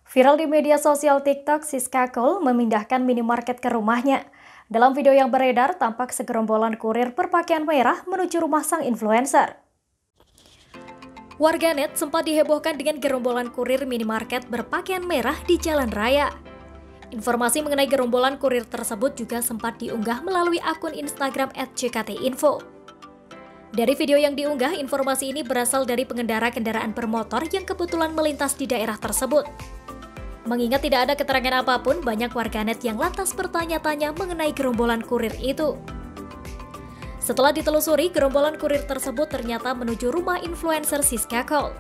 Viral di media sosial TikTok, Siska Cole memindahkan minimarket ke rumahnya. Dalam video yang beredar, tampak segerombolan kurir berpakaian merah menuju rumah sang influencer. Warganet sempat dihebohkan dengan gerombolan kurir minimarket berpakaian merah di jalan raya. Informasi mengenai gerombolan kurir tersebut juga sempat diunggah melalui akun Instagram @jktinfo. Dari video yang diunggah, informasi ini berasal dari pengendara kendaraan bermotor yang kebetulan melintas di daerah tersebut. Mengingat tidak ada keterangan apapun, banyak warganet yang lantas bertanya-tanya mengenai gerombolan kurir itu. Setelah ditelusuri, gerombolan kurir tersebut ternyata menuju rumah influencer Siska Cole.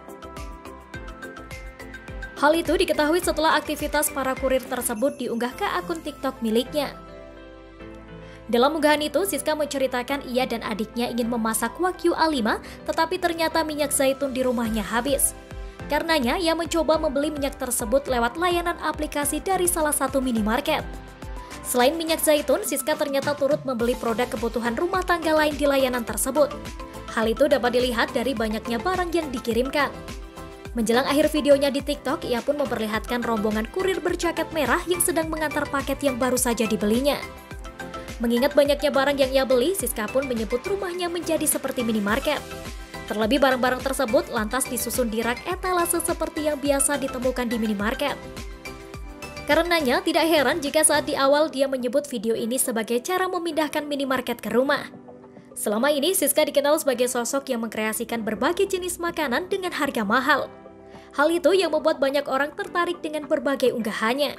Hal itu diketahui setelah aktivitas para kurir tersebut diunggah ke akun TikTok miliknya. Dalam unggahan itu, Siska menceritakan ia dan adiknya ingin memasak Wagyu A5, tetapi ternyata minyak zaitun di rumahnya habis. Karenanya, ia mencoba membeli minyak tersebut lewat layanan aplikasi dari salah satu minimarket. Selain minyak zaitun, Siska ternyata turut membeli produk kebutuhan rumah tangga lain di layanan tersebut. Hal itu dapat dilihat dari banyaknya barang yang dikirimkan. Menjelang akhir videonya di TikTok, ia pun memperlihatkan rombongan kurir berjaket merah yang sedang mengantar paket yang baru saja dibelinya. Mengingat banyaknya barang yang ia beli, Siska pun menyebut rumahnya menjadi seperti minimarket. Terlebih barang-barang tersebut lantas disusun di rak etalase seperti yang biasa ditemukan di minimarket. Karenanya tidak heran jika saat di awal dia menyebut video ini sebagai cara memindahkan minimarket ke rumah. Selama ini Siska dikenal sebagai sosok yang mengkreasikan berbagai jenis makanan dengan harga mahal. Hal itu yang membuat banyak orang tertarik dengan berbagai unggahannya.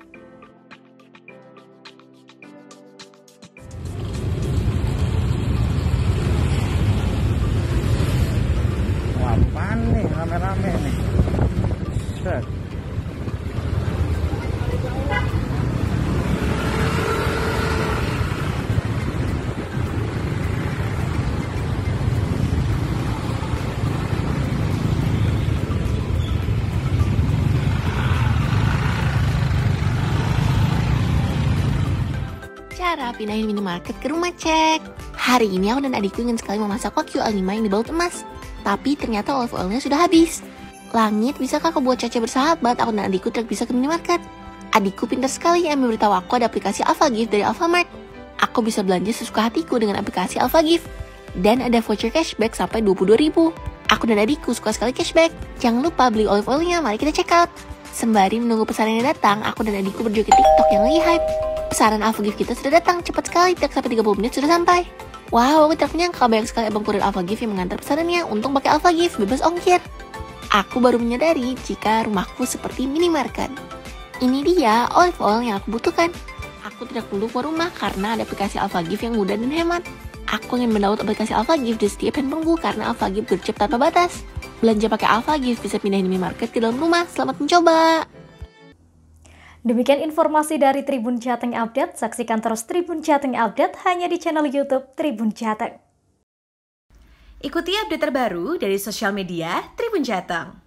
Apaan nih, rame-rame nih. Set. Cara pindahin minimarket ke rumah, cek. Hari ini aku dan adikku ingin sekali memasak Wagyu A5 yang dibalut emas. Tapi ternyata olive oilnya sudah habis. Langit, bisakah kau buat Caca bersahabat? Aku dan adikku trek bisa ke minimarket. Adikku pintar sekali yang memberitahu aku ada aplikasi AlphaGift dari Alfamart. Aku bisa belanja sesuka hatiku dengan aplikasi AlphaGift. Dan ada voucher cashback sampai 22.000. Aku dan adikku suka sekali cashback. Jangan lupa beli olive oilnya, mari kita check out. Sembari menunggu pesanannya datang, aku dan adikku berjoget TikTok yang lagi hype. Pesanan AlphaGift kita sudah datang, cepat sekali, tidak sampai 30 menit sudah sampai. Wow, aku tidak menyangka banyak sekali abang kurir AlphaGift yang mengantar pesanannya. Untung pakai AlphaGift, bebas ongkir. Aku baru menyadari jika rumahku seperti minimarket. Ini dia olive oil yang aku butuhkan. Aku tidak perlu keluar rumah karena ada aplikasi AlphaGift yang mudah dan hemat. Aku ingin mendownload aplikasi AlphaGift di setiap handphoneku karena AlphaGift gercep tanpa batas. Belanja pakai AlphaGift bisa pindahin minimarket ke dalam rumah. Selamat mencoba! Demikian informasi dari Tribun Jateng Update. Saksikan terus Tribun Jateng Update hanya di channel YouTube Tribun Jateng. Ikuti update terbaru dari sosial media Tribun Jateng.